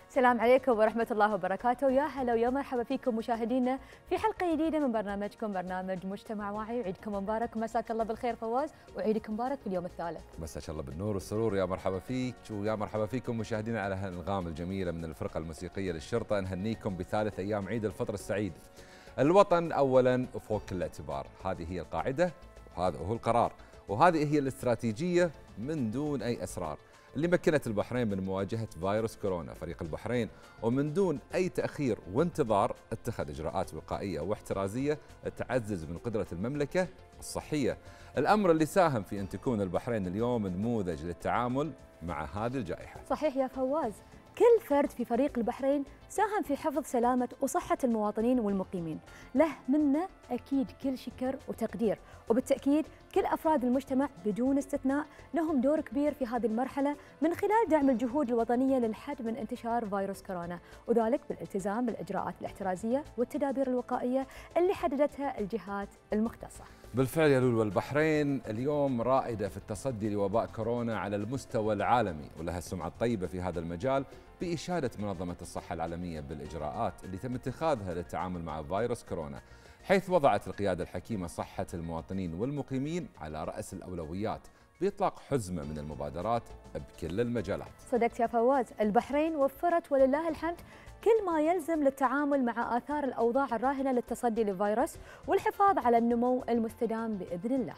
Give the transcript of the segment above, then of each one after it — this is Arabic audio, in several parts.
السلام عليكم ورحمة الله وبركاته. يا هلا ويا مرحبا فيكم مشاهدينا في حلقة جديدة من برنامجكم برنامج مجتمع واعي. وعيدكم مبارك ومساك الله بالخير فواز، وعيدك مبارك في اليوم الثالث. مساك الله بالنور والسرور. يا مرحبا فيك ويا مرحبا فيكم مشاهدينا على هالانغام الجميلة من الفرقة الموسيقية للشرطة. نهنيكم بثالث أيام عيد الفطر السعيد. الوطن أولا وفوق كل اعتبار، هذه هي القاعدة وهذا هو القرار، وهذه هي الاستراتيجية من دون أي أسرار اللي مكنت البحرين من مواجهة فيروس كورونا. فريق البحرين ومن دون أي تأخير وانتظار اتخذ إجراءات وقائية واحترازية تعزز من قدرة المملكة الصحية، الأمر اللي ساهم في أن تكون البحرين اليوم نموذج للتعامل مع هذه الجائحة. صحيح يا فواز، كل فرد في فريق البحرين ساهم في حفظ سلامة وصحة المواطنين والمقيمين، له منا أكيد كل شكر وتقدير، وبالتأكيد كل أفراد المجتمع بدون استثناء لهم دور كبير في هذه المرحلة من خلال دعم الجهود الوطنية للحد من انتشار فيروس كورونا، وذلك بالالتزام بالإجراءات الاحترازية والتدابير الوقائية اللي حددتها الجهات المختصة. بالفعل يا لولو، البحرين اليوم رائدة في التصدي لوباء كورونا على المستوى العالمي، ولها السمعة الطيبة في هذا المجال بإشادة منظمة الصحة العالمية بالإجراءات اللي تم اتخاذها للتعامل مع فيروس كورونا، حيث وضعت القيادة الحكيمة صحة المواطنين والمقيمين على رأس الأولويات بإطلاق حزمة من المبادرات بكل المجالات. صدقت يا فواز، البحرين وفرت ولله الحمد كل ما يلزم للتعامل مع آثار الأوضاع الراهنة للتصدي للفيروس والحفاظ على النمو المستدام بإذن الله.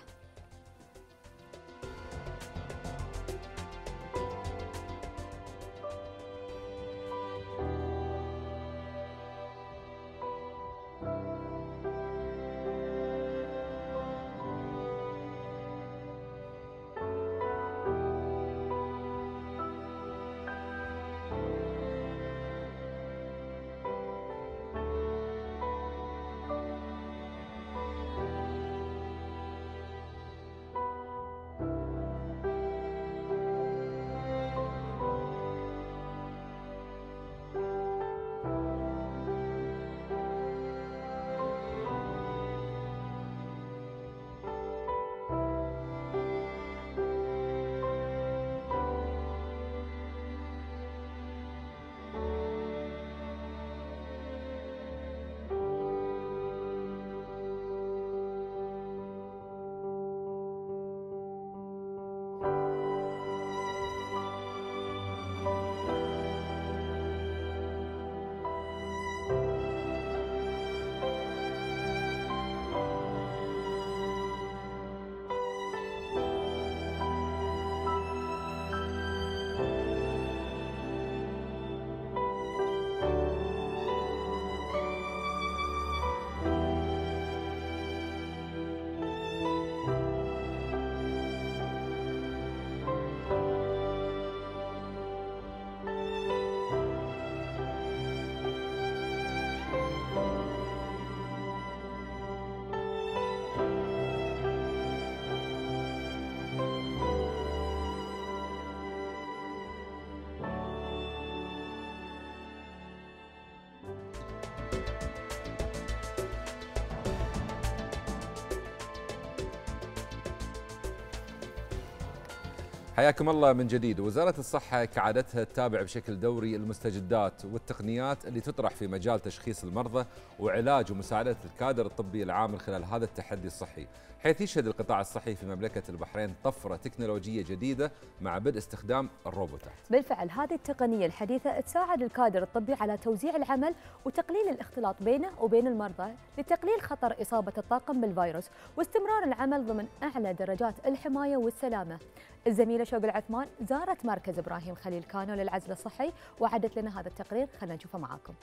حياكم الله من جديد. وزارة الصحة كعادتها تتابع بشكل دوري المستجدات والتقنيات اللي تطرح في مجال تشخيص المرضى وعلاج ومساعدة الكادر الطبي العامل خلال هذا التحدي الصحي، حيث يشهد القطاع الصحي في مملكة البحرين طفرة تكنولوجية جديدة مع بدء استخدام الروبوتات. بالفعل هذه التقنية الحديثة تساعد الكادر الطبي على توزيع العمل وتقليل الاختلاط بينه وبين المرضى لتقليل خطر إصابة الطاقم بالفيروس واستمرار العمل ضمن أعلى درجات الحماية والسلامة. الزميلة شوق العثمان زارت مركز إبراهيم خليل كانو للعزل الصحي وعدت لنا هذا التقرير، خلينا نشوفه معاكم.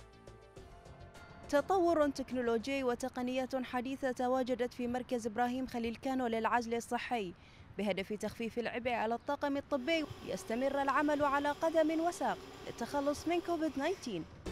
تطور تكنولوجي وتقنيات حديثة تواجدت في مركز إبراهيم خليل كانو للعزل الصحي بهدف تخفيف العبء على الطاقم الطبي ليستمر العمل على قدم وساق للتخلص من كوفيد-19.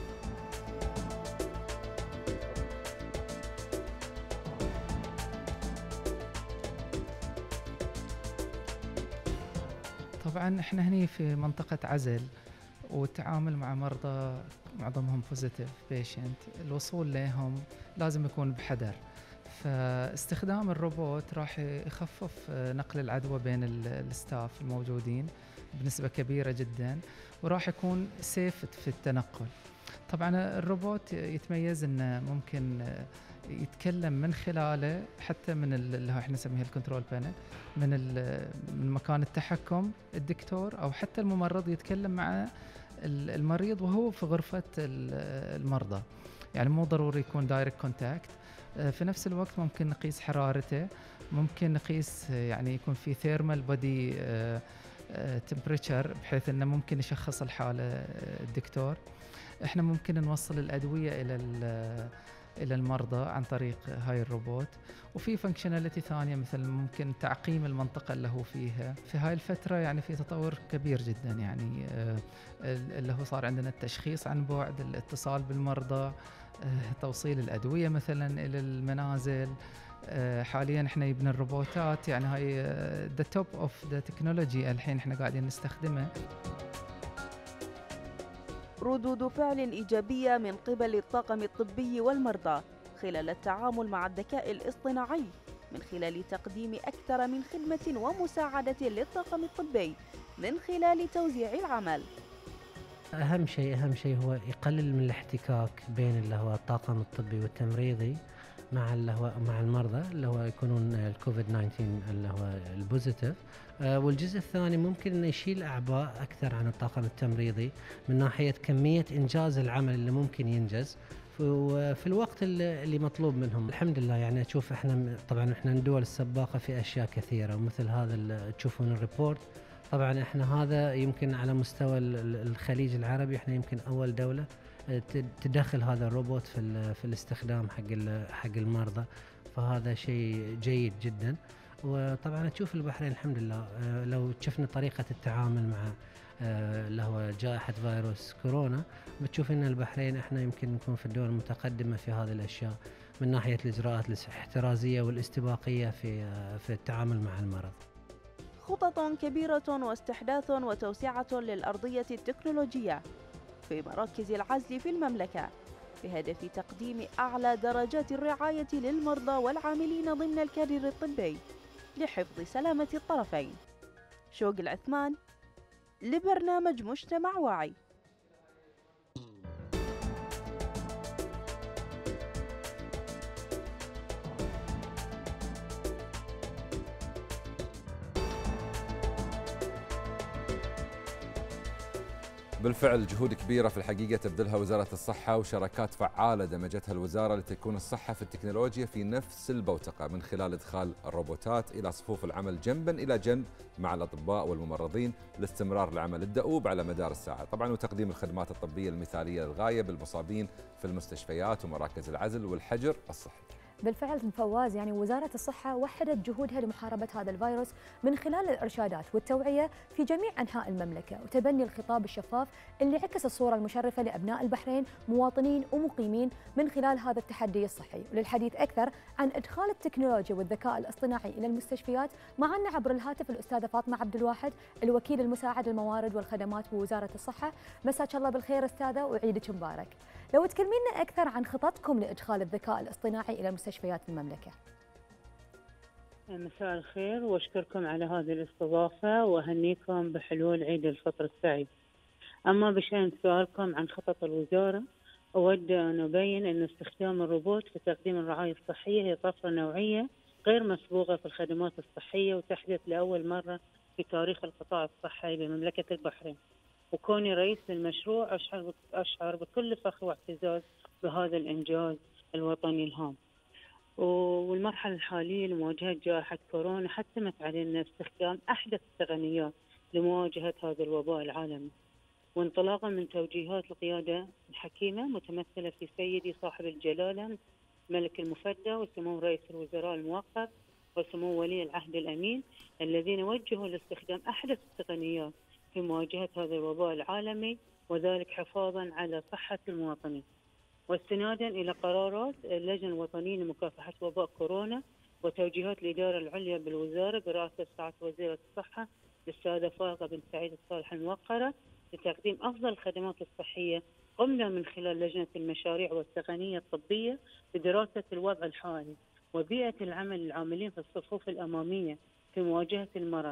طبعا احنا هني في منطقة عزل والتعامل مع مرضى معظمهم بوزيتيف بيشنت، الوصول لهم لازم يكون بحذر، فاستخدام الروبوت راح يخفف نقل العدوى بين الستاف الموجودين بنسبة كبيرة جدا، وراح يكون سيف في التنقل. طبعا الروبوت يتميز انه ممكن يتكلم من خلاله، حتى من اللي احنا نسميه الكنترول بانل، من مكان التحكم الدكتور او حتى الممرض يتكلم مع المريض وهو في غرفة المرضى. يعني مو ضروري يكون دايركت كونتاكت. في نفس الوقت ممكن نقيس حرارته، ممكن نقيس يعني يكون في ثيرمال بودي تمبريتشر، بحيث انه ممكن يشخص الحالة الدكتور. احنا ممكن نوصل الأدوية إلى المرضى عن طريق هاي الروبوت. وفي فانكشناليتي ثانية مثل ممكن تعقيم المنطقة اللي هو فيها. في هاي الفترة يعني في تطور كبير جدا، يعني اللي هو صار عندنا التشخيص عن بعد، الاتصال بالمرضى، توصيل الأدوية مثلا إلى المنازل. حاليا احنا يبنى الروبوتات، يعني هاي the top of the technology الحين احنا قاعدين نستخدمه. ردود فعل إيجابية من قبل الطاقم الطبي والمرضى خلال التعامل مع الذكاء الاصطناعي من خلال تقديم أكثر من خدمة ومساعدة للطاقم الطبي من خلال توزيع العمل. أهم شيء هو يقلل من الاحتكاك بين اللي هو الطاقم الطبي والتمريضي مع المرضى اللي هو يكونون الكوفيد 19 اللي هو البوزيتيف. والجزء الثاني ممكن انه يشيل اعباء اكثر عن الطاقم التمريضي من ناحيه كميه انجاز العمل اللي ممكن ينجز في الوقت اللي مطلوب منهم. الحمد لله يعني اشوف احنا طبعا احنا الدول السباقه في اشياء كثيره، ومثل هذا اللي تشوفون الريبورت. طبعا احنا هذا يمكن على مستوى الخليج العربي احنا يمكن اول دوله تدخل هذا الروبوت في الاستخدام حق المرضى، فهذا شيء جيد جدا. وطبعا تشوف البحرين الحمد لله لو شفنا طريقة التعامل مع اللي هو جائحة فيروس كورونا، بتشوف ان البحرين احنا يمكن نكون في الدول المتقدمة في هذه الاشياء من ناحية الاجراءات الاحترازية والاستباقية في التعامل مع المرض. خطط كبيرة واستحداث وتوسعة للأرضية التكنولوجية في مراكز العزل في المملكة بهدف تقديم أعلى درجات الرعاية للمرضى والعاملين ضمن الكادر الطبي لحفظ سلامة الطرفين. شوق العثمان لبرنامج مجتمع واعي. بالفعل جهود كبيرة في الحقيقة تبذلها وزارة الصحة وشراكات فعالة دمجتها الوزارة لتكون الصحة في التكنولوجيا في نفس البوتقة، من خلال إدخال الروبوتات إلى صفوف العمل جنبا إلى جنب مع الأطباء والممرضين لاستمرار العمل الدؤوب على مدار الساعة طبعا، وتقديم الخدمات الطبية المثالية للغاية بالمصابين في المستشفيات ومراكز العزل والحجر الصحي. بالفعل فواز، يعني وزارة الصحة وحدت جهودها لمحاربة هذا الفيروس من خلال الإرشادات والتوعية في جميع أنحاء المملكة، وتبني الخطاب الشفاف اللي عكس الصورة المشرفة لأبناء البحرين مواطنين ومقيمين من خلال هذا التحدي الصحي. وللحديث أكثر عن إدخال التكنولوجيا والذكاء الاصطناعي إلى المستشفيات معنا عبر الهاتف الأستاذة فاطمة عبد الواحد، الوكيل المساعد للموارد والخدمات بوزارة الصحة. مساك الله بالخير أستاذة وعيدك مبارك. لو تكلمينا أكثر عن خططكم لإدخال الذكاء الاصطناعي إلى مستشفيات المملكة. مساء الخير واشكركم على هذه الاستضافة واهنيكم بحلول عيد الفطر السعيد. اما بشأن سؤالكم عن خطط الوزارة، اود ان ابين ان استخدام الروبوت في تقديم الرعاية الصحية هي طفرة نوعية غير مسبوقة في الخدمات الصحية، وتحدث لأول مرة في تاريخ القطاع الصحي بمملكة البحرين. وكوني رئيس للمشروع أشعر بكل فخر واعتزاز بهذا الإنجاز الوطني الهام. والمرحلة الحالية لمواجهة جائحة كورونا حتمت علينا استخدام أحدث التقنيات لمواجهة هذا الوباء العالمي، وانطلاقا من توجيهات القيادة الحكيمة متمثلة في سيدي صاحب الجلالة الملك المفدى وسمو رئيس الوزراء المؤقت وسمو ولي العهد الأمين، الذين وجهوا لاستخدام أحدث التقنيات في مواجهة هذا الوباء العالمي، وذلك حفاظا على صحة المواطنين. واستنادا إلى قرارات اللجنة الوطنية لمكافحة وباء كورونا وتوجيهات الإدارة العليا بالوزارة برئاسة سعادة وزيرة الصحة الأستاذة فاطمة بنت سعيد الصالح الموقرة لتقديم أفضل الخدمات الصحية، قمنا من خلال لجنة المشاريع والتقنية الطبية بدراسة الوضع الحالي وبيئة العمل للعاملين في الصفوف الأمامية في مواجهة المرض،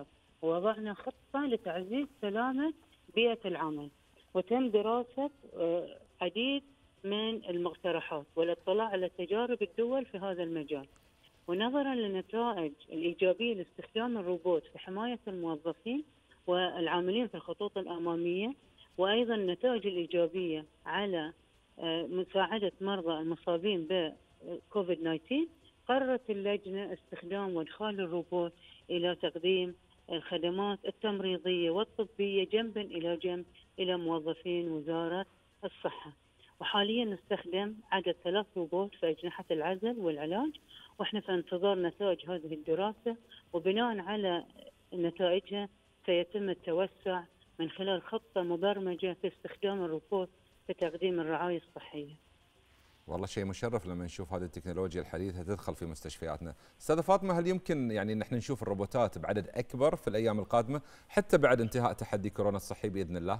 ووضعنا خطة لتعزيز سلامة بيئة العمل، وتم دراسة عديد من المقترحات والاطلاع على تجارب الدول في هذا المجال. ونظرا للنتائج الإيجابية لاستخدام الروبوت في حماية الموظفين والعاملين في الخطوط الأمامية، وأيضا النتائج الإيجابية على مساعدة مرضى المصابين بكوفيد 19، قررت اللجنة استخدام وادخال الروبوت إلى تقديم الخدمات التمريضية والطبية جنبا إلى جنب إلى موظفين وزارة الصحة. وحاليا نستخدم عدد 3 روبوت في أجنحة العزل والعلاج، واحنا في انتظار نتائج هذه الدراسة، وبناء على نتائجها سيتم التوسع من خلال خطة مبرمجة في استخدام الروبوت في تقديم الرعاية الصحية. والله شيء مشرف لما نشوف هذه التكنولوجيا الحديثة تدخل في مستشفياتنا. أستاذة فاطمة، هل يمكن يعني نحن نشوف الروبوتات بعدد أكبر في الأيام القادمة حتى بعد انتهاء تحدي كورونا الصحي بإذن الله؟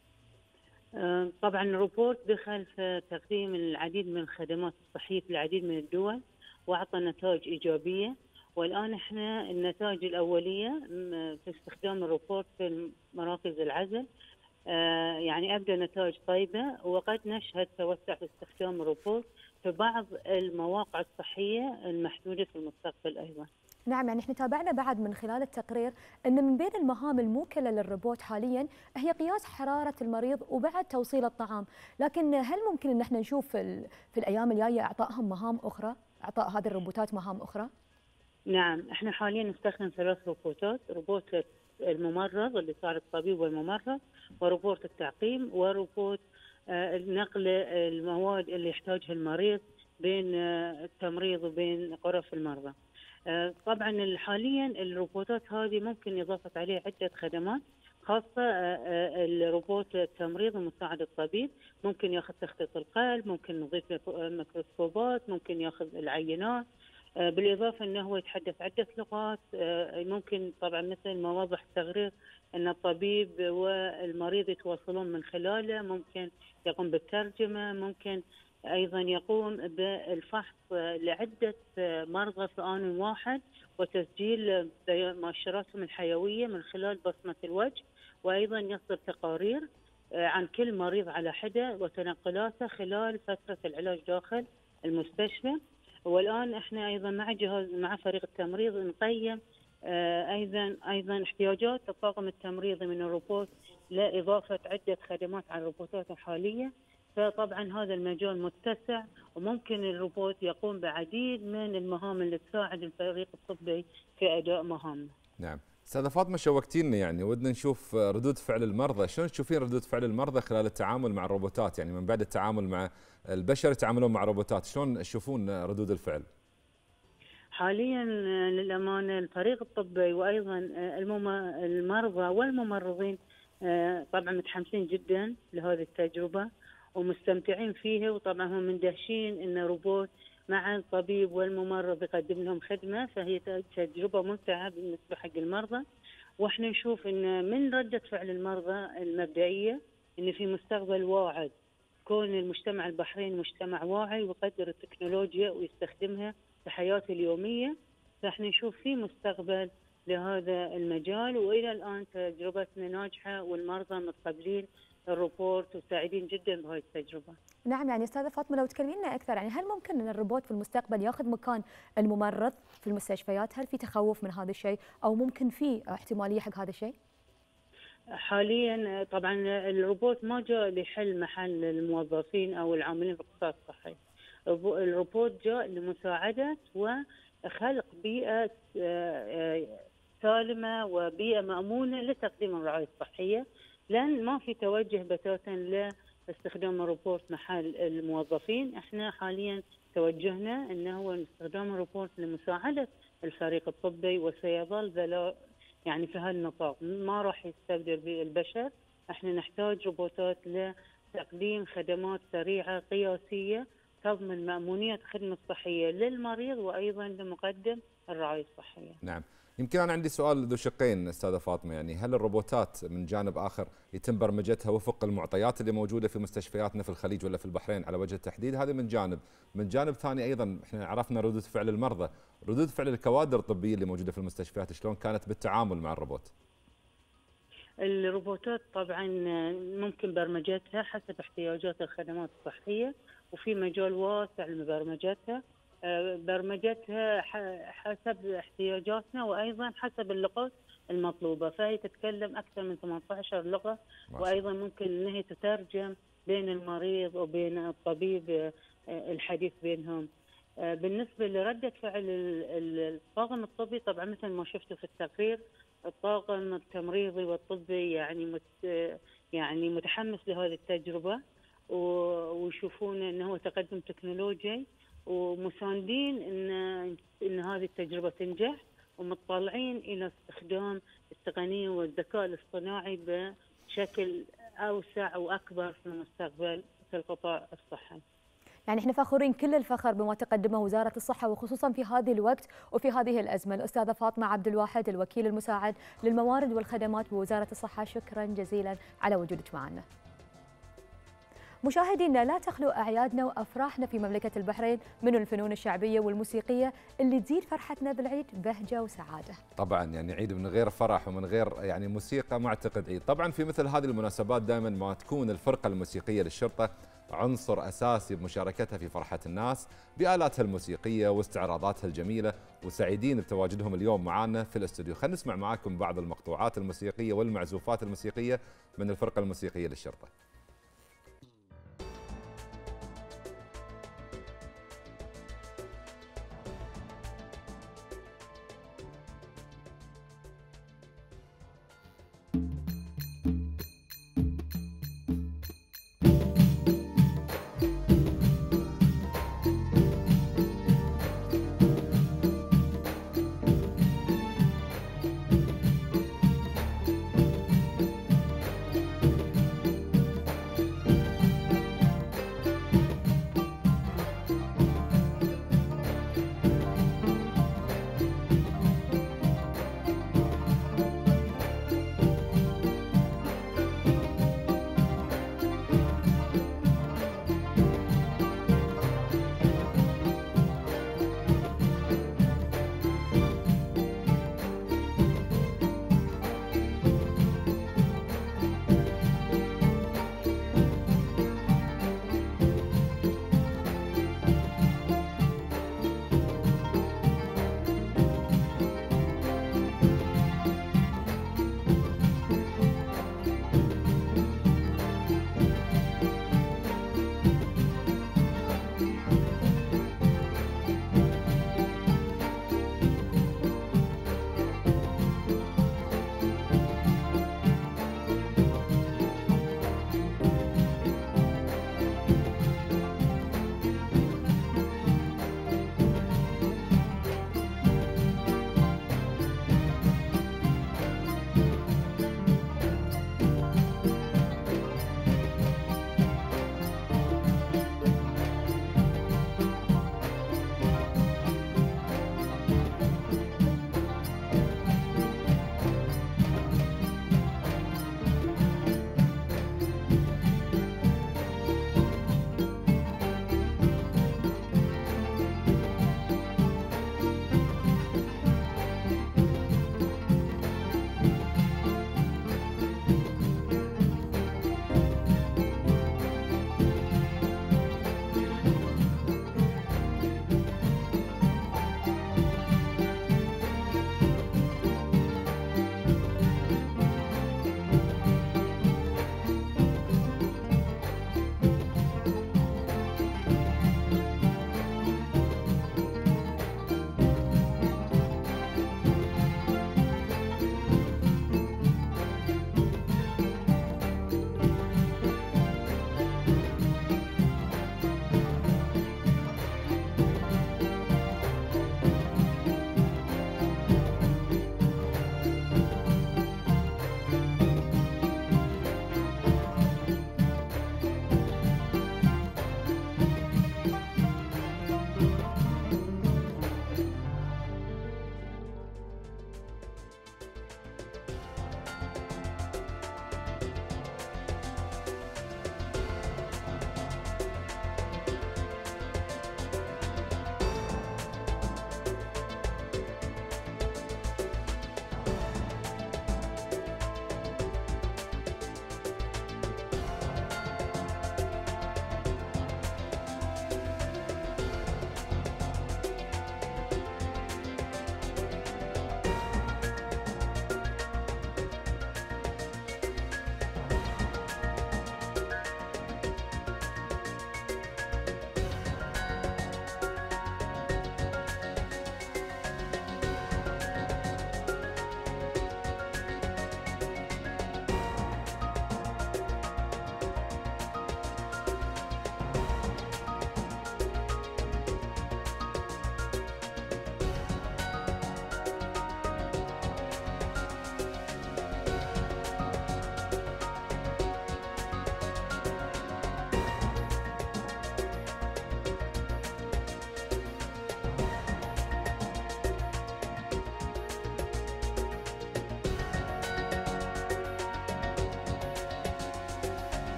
طبعا الروبوت دخل في تقديم العديد من الخدمات الصحية في العديد من الدول وأعطى نتائج إيجابية، والآن احنا النتائج الأولية في استخدام الروبوت في مراكز العزل يعني أبدأ نتائج طيبة، وقد نشهد توسع في استخدام الروبوت في بعض المواقع الصحية المحدودة في المستقبل أيضا. نعم، يعني احنا تابعنا بعد من خلال التقرير ان من بين المهام الموكله للروبوت حاليا هي قياس حراره المريض وبعد توصيل الطعام، لكن هل ممكن ان احنا نشوف في الايام الجايه اعطائهم مهام اخرى، اعطاء هذه الروبوتات مهام اخرى؟ نعم، احنا حاليا نستخدم 3 روبوتات، روبوت الممرض اللي صار الطبيب والممرض، وروبوت التعقيم، وروبوت نقل المواد اللي يحتاجها المريض بين التمريض وبين غرف المرضى. طبعا حاليا الروبوتات هذه ممكن إضافة عليه عدة خدمات، خاصة الروبوت التمريض ومساعد الطبيب، ممكن ياخذ تخطيط القلب، ممكن نضيف ميكروسكوبات، ممكن ياخذ العينات، بالإضافة أنه هو يتحدث عدة لغات. ممكن طبعا مثل ما وضح التقرير أن الطبيب والمريض يتواصلون من خلاله، ممكن يقوم بالترجمة، ممكن أيضا يقوم بالفحص لعدة مرضى في آن واحد وتسجيل مؤشراتهم الحيوية من خلال بصمة الوجه، وأيضا يصدر تقارير عن كل مريض على حدة وتنقلاته خلال فترة العلاج داخل المستشفى. والآن احنا أيضا مع فريق التمريض نقيم أيضا احتياجات الطاقم التمريضي من الروبوت لإضافة عدة خدمات على الروبوتات الحالية. فطبعا هذا المجال متسع، وممكن الروبوت يقوم بعديد من المهام اللي تساعد الفريق الطبي في أداء مهامه. نعم، أستاذة فاطمة شوقتينا، يعني ودنا نشوف ردود فعل المرضى، شلون تشوفين ردود فعل المرضى خلال التعامل مع الروبوتات؟ يعني من بعد التعامل مع البشر يتعاملون مع الروبوتات، شلون تشوفون ردود الفعل؟ حاليا للأمانة الفريق الطبي وأيضا المرضى والممرضين طبعا متحمسين جدا لهذه التجربة ومستمتعين فيها، وطبعا هم مندهشين ان روبوت مع الطبيب والممرض يقدم لهم خدمه، فهي تجربه ممتعه بالنسبه حق المرضى. واحنا نشوف ان من رده فعل المرضى المبدئيه ان في مستقبل واعد، كون المجتمع البحريني مجتمع واعي ويقدر التكنولوجيا ويستخدمها في حياته اليوميه، فاحنا نشوف في مستقبل لهذا المجال. والى الان تجربتنا ناجحه والمرضى متقبلين الروبوت وسعيدين جدا بهذه التجربه. نعم، يعني استاذه فاطمه لو تكلمينا اكثر، يعني هل ممكن ان الروبوت في المستقبل ياخذ مكان الممرض في المستشفيات؟ هل في تخوف من هذا الشيء او ممكن في احتماليه حق هذا الشيء؟ حاليا طبعا الروبوت ما جاء لحل محل الموظفين او العاملين في القطاع الصحي، الروبوت جاء لمساعده وخلق بيئه سالمه وبيئه مامونه لتقديم الرعايه الصحيه، لأن ما في توجه بتاتا لاستخدام الروبوت محل الموظفين. احنا حاليا توجهنا انه هو استخدام الروبوت لمساعدة الفريق الطبي، وسيظل يعني في هالنطاق، ما راح يستبدل بالبشر. احنا نحتاج روبوتات لتقديم خدمات سريعة قياسية تضمن مأمونية الخدمة الصحية للمريض وأيضا لمقدم الرعاية الصحية. نعم، يمكن أنا عندي سؤال ذو شقين أستاذة فاطمة، يعني هل الروبوتات من جانب آخر يتم برمجتها وفق المعطيات اللي موجودة في مستشفياتنا في الخليج ولا في البحرين على وجه التحديد؟ هذا من جانب ثاني أيضا احنا عرفنا ردود فعل المرضى، ردود فعل الكوادر الطبية اللي موجودة في المستشفيات شلون كانت بالتعامل مع الروبوت؟ الروبوتات طبعا ممكن برمجتها حسب احتياجات الخدمات الصحية، وفي مجال واسع لمبرمجتها. برمجتها حسب احتياجاتنا، وأيضا حسب اللغات المطلوبة، فهي تتكلم أكثر من 18 لغة، وأيضا ممكن أن هي تترجم بين المريض وبين الطبيب الحديث بينهم. بالنسبة لردة فعل الطاقم الطبي، طبعا مثل ما شفتوا في التقرير، الطاقم التمريضي والطبي يعني متحمس لهذه التجربة، ويشوفون أنه تقدم تكنولوجي، ومساندين ان هذه التجربة تنجح، ومتطلعين الى استخدام التقنية والذكاء الاصطناعي بشكل اوسع واكبر في المستقبل في القطاع الصحي. يعني احنا فخورين كل الفخر بما تقدمه وزارة الصحة، وخصوصا في هذه الوقت وفي هذه الأزمة. الأستاذة فاطمة عبد الواحد، الوكيل المساعد للموارد والخدمات بوزارة الصحة، شكرا جزيلا على وجودك معنا. مشاهدينا، لا تخلو أعيادنا وأفراحنا في مملكة البحرين من الفنون الشعبية والموسيقية اللي تزيد فرحتنا بالعيد بهجة وسعادة. طبعا يعني عيد من غير فرح ومن غير يعني موسيقى ما أعتقد عيد. طبعا في مثل هذه المناسبات دائما ما تكون الفرقة الموسيقية للشرطة عنصر أساسي بمشاركتها في فرحة الناس بآلاتها الموسيقية واستعراضاتها الجميلة، وسعيدين بتواجدهم اليوم معنا في الاستوديو. خلينا نسمع معاكم بعض المقطوعات الموسيقية والمعزوفات الموسيقية من الفرقة الموسيقية للشرطة.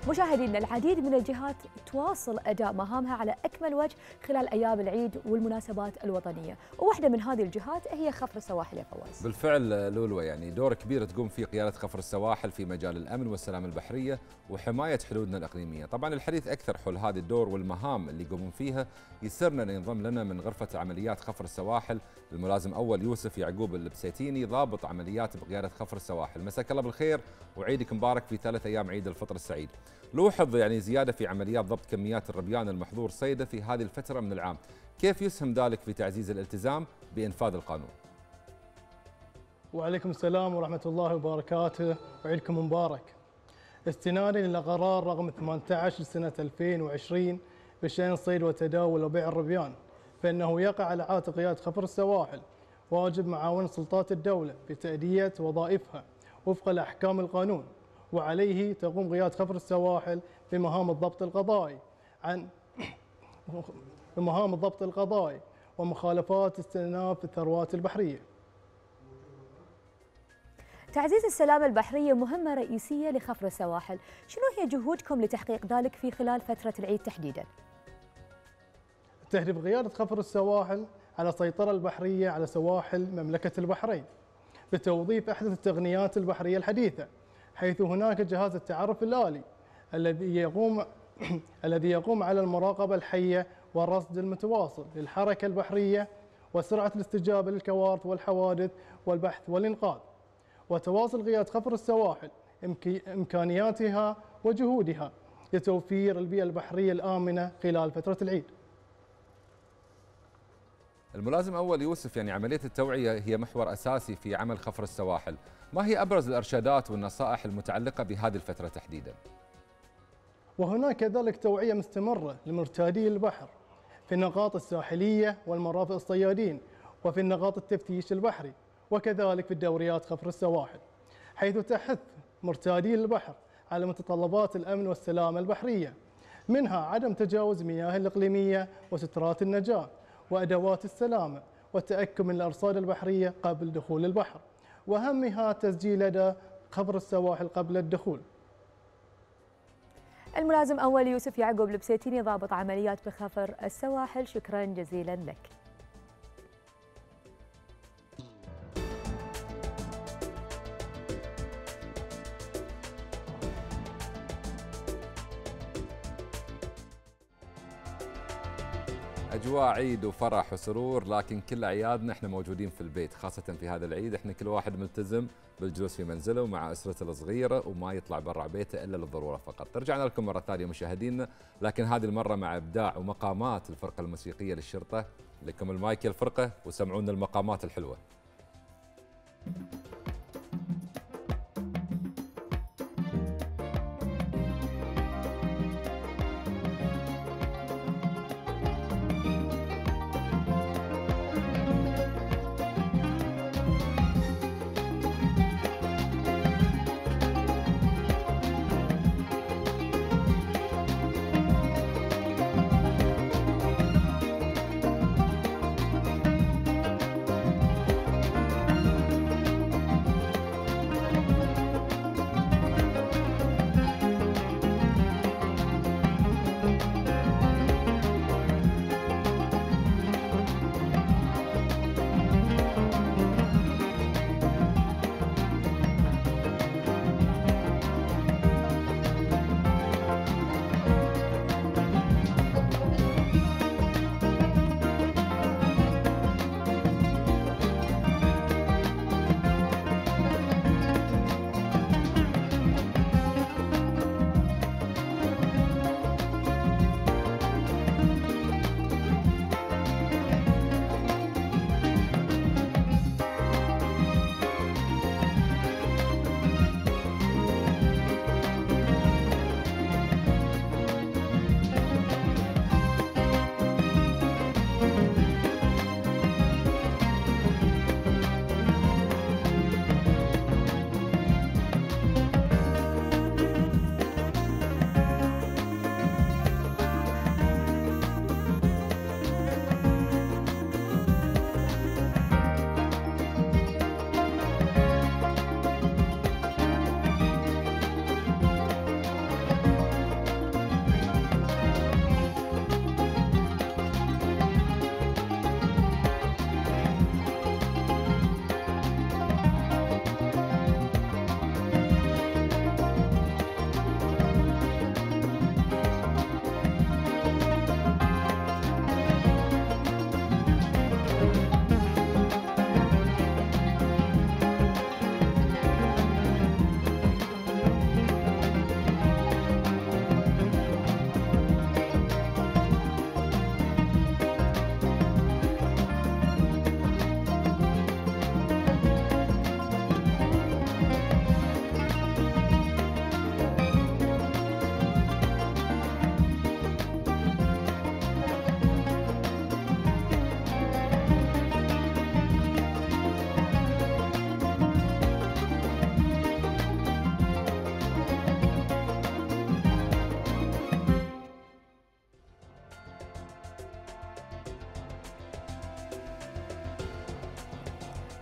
مشاهدينا، العديد من الجهات تواصل أداء مهامها على أكمل وجه خلال أيام العيد والمناسبات الوطنية، وواحدة من هذه الجهات هي خفر السواحل يا فواز. بالفعل لولو، يعني دور كبير تقوم فيه قيادة خفر السواحل في مجال الأمن والسلامة البحرية وحماية حدودنا الإقليمية. طبعا الحديث أكثر حول هذا الدور والمهام اللي يقومون فيها يسرنا لينضم لنا من غرفة عمليات خفر السواحل الملازم أول يوسف يعقوب البسيتيني، ضابط عمليات بقيادة خفر السواحل. مساك الله بالخير وعيدك مبارك في 3 أيام عيد الفطر السعيد. لوحظ يعني زيادة في عمليات ضبط كميات الربيان المحظور صيده في هذه الفترة من العام، كيف يسهم ذلك في تعزيز الالتزام بإنفاذ القانون؟ وعليكم السلام ورحمة الله وبركاته، وعيدكم مبارك. استنادا إلى قرار رقم 18 لسنة 2020 بشأن صيد وتداول وبيع الربيان، فإنه يقع على عاتق قيادة خفر السواحل واجب معاونة سلطات الدولة بتأدية وظائفها وفق لأحكام القانون، وعليه تقوم قيادة خفر السواحل بمهام الضبط القضائي ومخالفات استئناف الثروات البحرية. تعزيز السلامة البحرية مهمة رئيسية لخفر السواحل، شنو هي جهودكم لتحقيق ذلك في خلال فترة العيد تحديداً؟ تهدف قيادة خفر السواحل على السيطرة البحرية على سواحل مملكة البحرين بتوظيف أحدث التقنيات البحرية الحديثة، حيث هناك جهاز التعرف الآلي الذي يقوم على المراقبة الحية والرصد المتواصل للحركة البحرية وسرعة الاستجابة للكوارث والحوادث والبحث والإنقاذ. وتواصل قيادة خفر السواحل إمكانياتها وجهودها لتوفير البيئة البحرية الآمنة خلال فترة العيد. الملازم أول يوسف، يعني عملية التوعية هي محور أساسي في عمل خفر السواحل، ما هي أبرز الإرشادات والنصائح المتعلقة بهذه الفترة تحديداً؟ وهناك كذلك توعية مستمرة لمرتادي البحر في النقاط الساحلية والمرافق الصيادين وفي النقاط التفتيش البحري، وكذلك في الدوريات خفر السواحل، حيث تحث مرتادي البحر على متطلبات الأمن والسلامة البحرية، منها عدم تجاوز مياه الإقليمية وسترات النجاة وأدوات السلامة والتأكد من الأرصاد البحرية قبل دخول البحر، وأهمها تسجيل لدى خفر السواحل قبل الدخول. الملازم أول يوسف يعقوب البسيتيني، ضابط عمليات بخفر السواحل، شكرا جزيلا لك. أجواء عيد وفرح وسرور، لكن كل أعيادنا احنا موجودين في البيت، خاصة في هذا العيد احنا كل واحد ملتزم بالجلوس في منزله ومع أسرته الصغيرة وما يطلع برا بيته إلا للضرورة فقط. رجعنا لكم مرة ثانية مشاهدينا، لكن هذه المرة مع إبداع ومقامات الفرقة الموسيقية للشرطة. لكم المايك يا الفرقة وسمعونا المقامات الحلوة.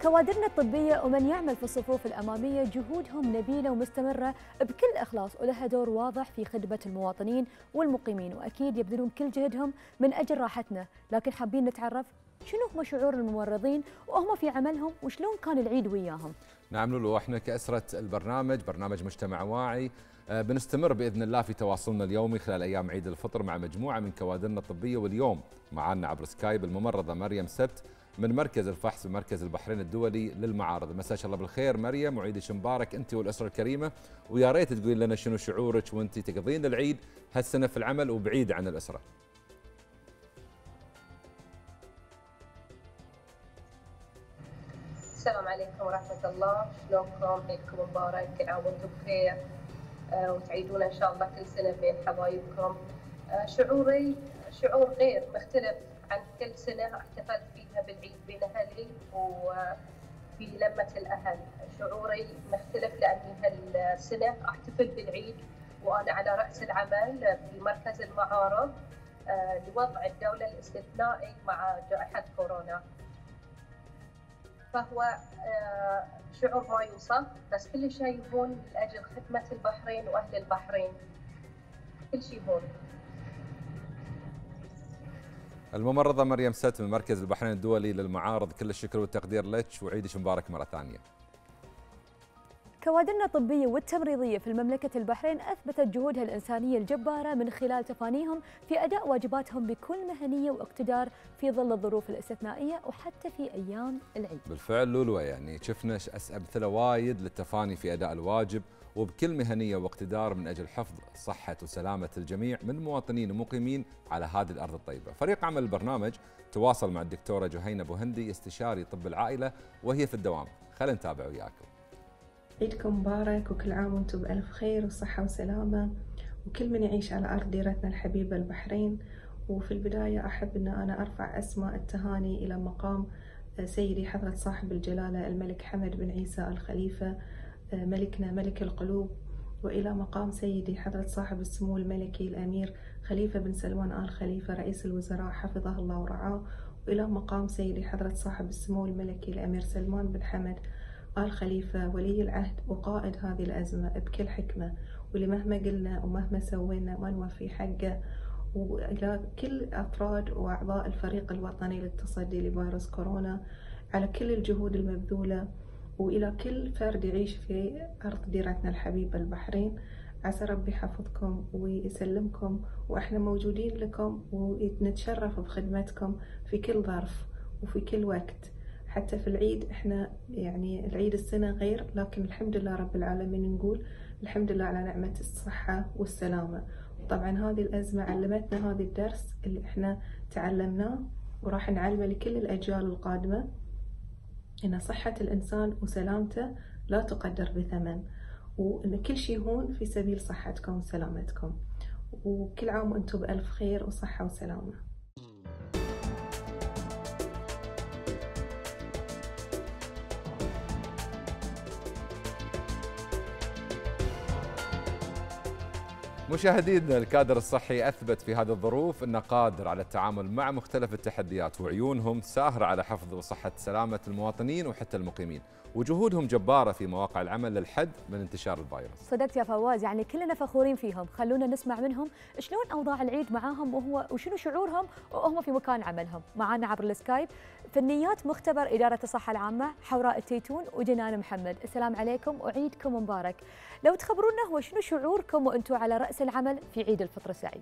كوادرنا الطبية ومن يعمل في الصفوف الأمامية جهودهم نبيلة ومستمرة بكل إخلاص، ولها دور واضح في خدمة المواطنين والمقيمين، وأكيد يبذلون كل جهدهم من أجل راحتنا. لكن حابين نتعرف شنو هم شعور الممرضين وهم في عملهم وشلون كان العيد وياهم. نعم لولو، واحنا كأسرة البرنامج برنامج مجتمع واعي بنستمر بإذن الله في تواصلنا اليومي خلال أيام عيد الفطر مع مجموعة من كوادرنا الطبية، واليوم معنا عبر سكايب الممرضة مريم سبت من مركز الفحص بمركز البحرين الدولي للمعارض. مساك الله بالخير مريم، وعيدك مبارك أنت والأسرة الكريمة، ويا ريت تقولين لنا شنو شعورك وأنت تقضين العيد هالسنة في العمل وبعيد عن الأسرة. السلام عليكم ورحمة الله، شلونكم؟ عيدكم مبارك، كل عام وانتم بخير وتعيدون إن شاء الله كل سنة بين حبايبكم. شعوري شعور غير مختلف عن كل سنة احتفلت فيها بالعيد بين أهلي وفي لمة الأهل. شعوري مختلف لأني هالسنة احتفل بالعيد وأنا على رأس العمل في مركز المعارض لوضع الدولة الاستثنائي مع جائحة كورونا. فهو شعور ما يوصف، بس كل شيء هون لأجل خدمة البحرين وأهل البحرين، كل شيء هون. الممرضة مريم سبت من مركز البحرين الدولي للمعارض، كل الشكر والتقدير لك وعيدك مبارك مرة ثانية. كوادرنا الطبية والتمريضية في مملكة البحرين أثبتت جهودها الإنسانية الجبارة من خلال تفانيهم في أداء واجباتهم بكل مهنية واقتدار في ظل الظروف الاستثنائية وحتى في أيام العيد. بالفعل لولو، يعني شفنا أمثلة وايد للتفاني في أداء الواجب وبكل مهنية واقتدار من أجل حفظ صحة وسلامة الجميع من مواطنين ومقيمين على هذه الأرض الطيبة. فريق عمل البرنامج تواصل مع الدكتورة جهينة بوهندي استشاري طب العائلة وهي في الدوام. خلينا نتابع وياكم. عيدكم مبارك وكل عام وانتم بألف خير وصحة وسلامة وكل من يعيش على أرض ديرتنا الحبيبة البحرين. وفي البداية أحب أن أنا أرفع أسماء التهاني إلى مقام سيدي حضرة صاحب الجلالة الملك حمد بن عيسى الخليفة ملكنا ملك القلوب، وإلى مقام سيدي حضرة صاحب السمو الملكي الأمير خليفة بن سلمان آل خليفة رئيس الوزراء حفظه الله ورعاه، وإلى مقام سيدي حضرة صاحب السمو الملكي الأمير سلمان بن حمد آل خليفة ولي العهد وقائد هذه الأزمة بكل حكمة، ولمهما قلنا ومهما سوينا ما نوفي حقه. وإلى كل أفراد وأعضاء الفريق الوطني للتصدي لفيروس كورونا على كل الجهود المبذولة، وإلى كل فرد يعيش في أرض ديرتنا الحبيبة البحرين. عسى ربي يحفظكم ويسلمكم، وإحنا موجودين لكم ونتشرف بخدمتكم في كل ظرف وفي كل وقت. حتى في العيد احنا يعني العيد السنة غير، لكن الحمد لله رب العالمين نقول الحمد لله على نعمة الصحة والسلامة. طبعا هذه الأزمة علمتنا هذا الدرس اللي احنا تعلمناه وراح نعلمه لكل الأجيال القادمة، إن صحة الإنسان وسلامته لا تقدر بثمن، وإن كل شيء هون في سبيل صحتكم وسلامتكم. وكل عام وأنتم بألف خير وصحة وسلامة. مشاهدينا، الكادر الصحي أثبت في هذه الظروف أنه قادر على التعامل مع مختلف التحديات، وعيونهم ساهرة على حفظ وصحة سلامة المواطنين وحتى المقيمين، وجهودهم جبارة في مواقع العمل للحد من انتشار الفيروس. صدقت يا فواز، يعني كلنا فخورين فيهم. خلونا نسمع منهم شلون أوضاع العيد معاهم وشنو شعورهم وهم في مكان عملهم. معانا عبر السكايب فنيات مختبر إدارة الصحة العامة حوراء التيتون وجنان محمد. السلام عليكم وعيدكم مبارك. لو تخبرونا هو شنو شعوركم وأنتم على رأس العمل في عيد الفطر السعيد؟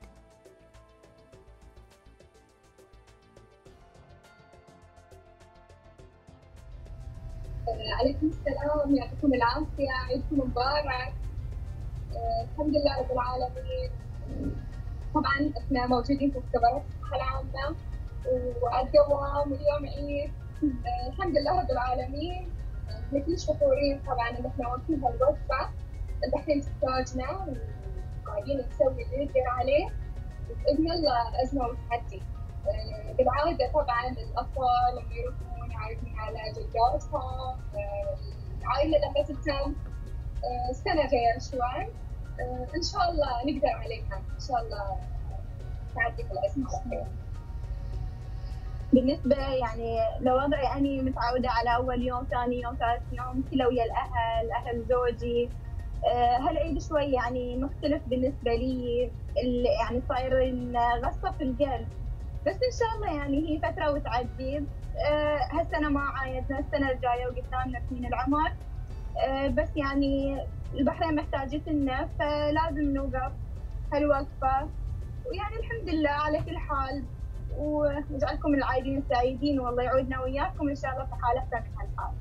عليكم السلام، يعطيكم العافية، عيدكم مبارك. الحمد لله رب العالمين. طبعا احنا موجودين في مختبرات الصحة العامة وعلى الدوام واليوم عيد. الحمد لله رب العالمين. احنا كلش فخورين طبعا ان احنا واقفين هالوقفة، البحرين تحتاجنا وقاعدين نسوي اللي نقدر عليه، وبإذن الله أزمة وتحدي. بالعادة طبعا الأطفال لما يروحون عايزين على جداتهم، العائلة لما تتم سنة غير شوي، إن شاء الله نقدر عليها، إن شاء الله تعدي الأزمة. بالنسبة يعني لوضعي أني متعودة على أول يوم ثاني يوم ثالث يوم كله ويا الأهل، أهل زوجي. هالعيد شوي يعني مختلف بالنسبة لي، يعني صاير غصة في القلب، بس إن شاء الله يعني هي فترة وتعدي. هالسنة ما عايدنا، السنة الجاية وقدامنا سنين العمر. بس يعني البحرين محتاجتنا فلازم نوقف هالوقفة، ويعني الحمد لله على كل حال، ونجعلكم العايدين سعيدين، والله يعودنا وياكم إن شاء الله في حال أحسن من هالحال.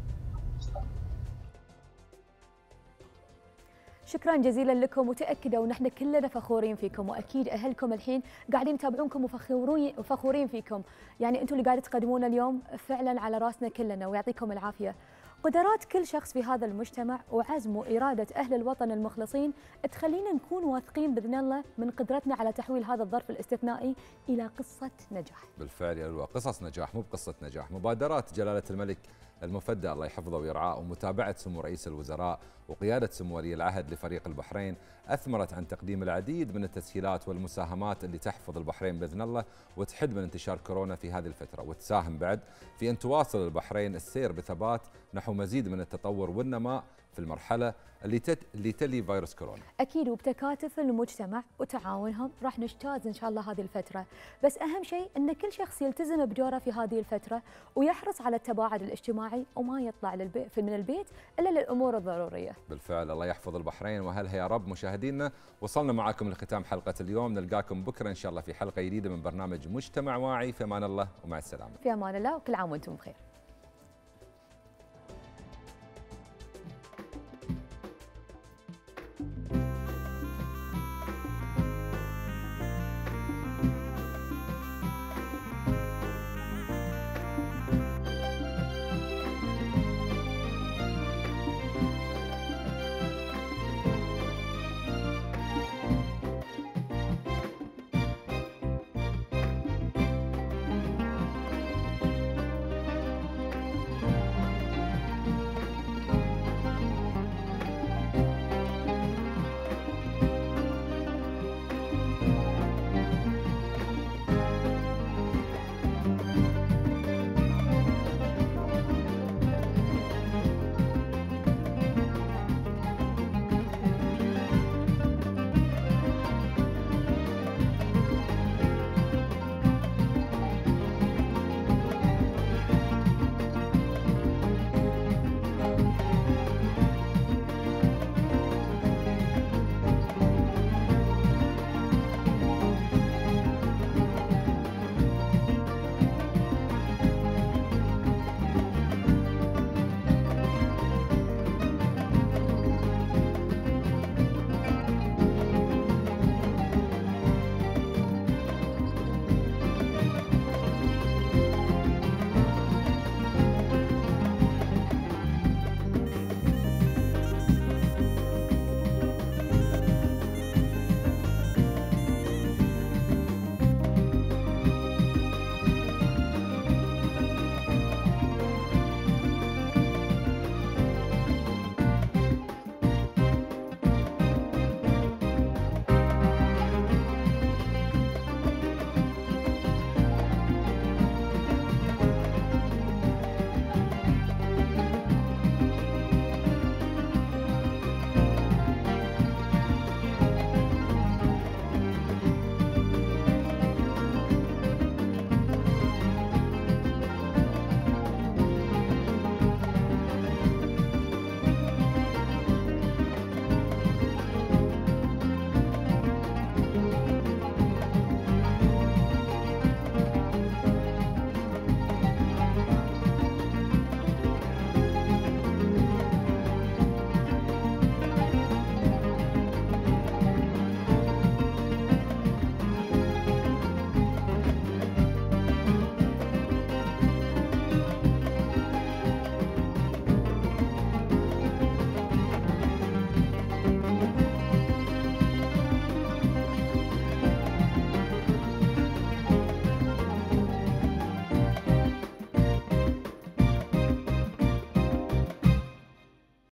شكرا جزيلا لكم، وتأكدوا ونحن كلنا فخورين فيكم، واكيد اهلكم الحين قاعدين يتابعونكم وفخورين فيكم، يعني انتم اللي قاعدين تقدمونه اليوم فعلا على راسنا كلنا، ويعطيكم العافيه. قدرات كل شخص في هذا المجتمع وعزم وإرادة أهل الوطن المخلصين تخلينا نكون واثقين بإذن الله من قدرتنا على تحويل هذا الظرف الاستثنائي إلى قصة نجاح. بالفعل يا لؤلؤ، قصص نجاح مو بقصة نجاح. مبادرات جلالة الملك المفدى الله يحفظه ويرعاه، ومتابعة سمو رئيس الوزراء وقيادة سمو ولي العهد لفريق البحرين أثمرت عن تقديم العديد من التسهيلات والمساهمات اللي تحفظ البحرين بإذن الله وتحد من انتشار كورونا في هذه الفترة، وتساهم بعد في أن تواصل البحرين السير بثبات نحو مزيد من التطور والنماء في المرحلة اللي تلي فيروس كورونا. أكيد، وبتكاتف المجتمع وتعاونهم راح نجتاز إن شاء الله هذه الفترة، بس أهم شيء أن كل شخص يلتزم بدوره في هذه الفترة ويحرص على التباعد الاجتماعي وما يطلع من البيت إلا للأمور الضرورية. بالفعل الله يحفظ البحرين وأهلها يا رب. مشاهدينا وصلنا معكم لختام حلقة اليوم، نلقاكم بكرة إن شاء الله في حلقة جديدة من برنامج مجتمع واعي. في أمان الله ومع السلامة. في أمان الله وكل عام وأنتم بخير.